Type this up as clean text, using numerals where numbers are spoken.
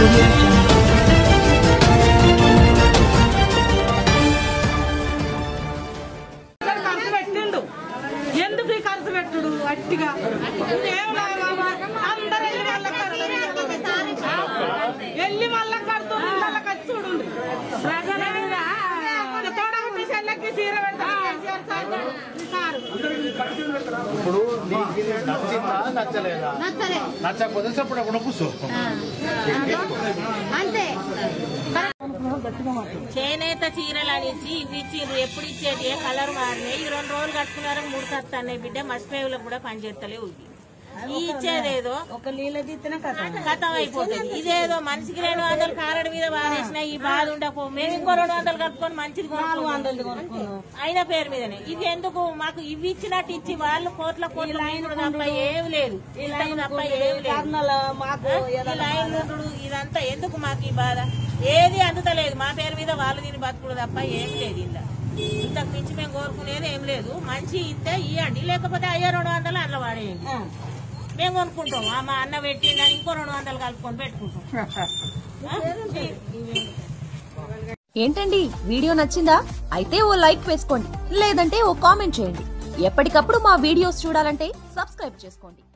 ఎందుకు ఈ ఖర్చు పెట్టుడు అట్టిగా వెళ్ళి మళ్ళా కడుతూ చూడు ప్రజల మీద తోడగుట్టి చెల్లకి చీర ఇప్పుడు నచ్చిందా నచ్చలేదా నచ్చకపోతే చెప్పడం కూర్చో అంతే. చేనేత చీరలు అని ఇచ్చి ఇవి ఇచ్చిండ్రు ఎప్పుడు ఇచ్చేది ఏ కలర్ మారినాయి ఈ 2 రోజులు కట్టుకున్నారు 3 కత్తాయి బిడ్డ మర్చిపోయేలకు కూడా పనిచేస్తలేవు ఈ ఇచ్చేదేదో ఒక నీళ్ళ తీస్తేనే కథం అయిపోతుంది ఇదేదో మనిషికి 200 కారడి మీద వారేసిన ఈ బాధ ఉండకు మేము ఇంకో 200 కట్టుకొని మంచిది 400 అయిన పేరు మీదనే ఇది ఎందుకు మాకు ఇవి ఇచ్చినట్టు ఇచ్చి వాళ్ళు కోట్ల తప్ప ఏమి లేదు తప్ప ఏమి లేదు లైన్ ఇదంతా ఎందుకు మాకు ఈ బాధ ఏది అందుతలేదు మా పేరు మీద వాళ్ళు దీన్ని బతుకుడు తప్ప ఏం లేదు ఇలా ఇంతకు మించి మేము కోరుకునేది ఏం లేదు మంచి ఇస్తే ఇవ్వండి లేకపోతే అయ్యో 200 అందులో వాడేయండి మేము కొనుక్కుంటాం మా అన్న పెట్టిందని ఇంకో 200 కలుపుకొని పెట్టుకుంటాం. ఏంటండి వీడియో నచ్చిందా? అయితే ఓ లైక్ వేసుకోండి, లేదంటే ఓ కామెంట్ చేయండి. ఎప్పటికప్పుడు మా వీడియోస్ చూడాలంటే సబ్స్క్రైబ్ చేసుకోండి.